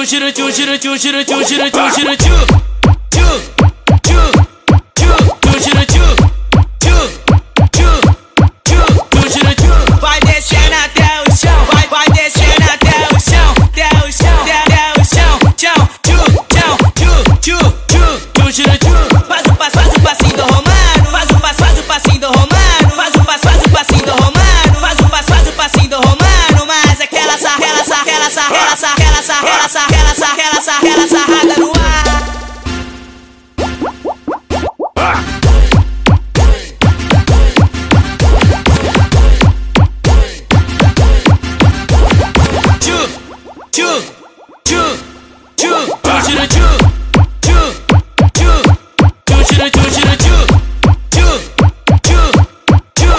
Vai descendo até o chão, vai descendo até o chão, até o chão, até o chão, chão, faz o passinho do romano, faz o passinho do romano, faz o passinho do romano, faz o passinho do romano, mas aquela sarrada no ar.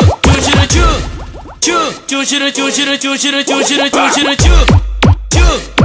Tchu